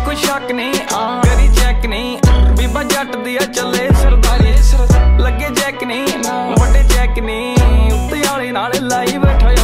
कोई शक नहीं करी चेक नहीं बीबा जट दिया चले सरदारी लगे चेक नहीं बड़े चेक नहीं उत्ते आले नाल लाई बैठा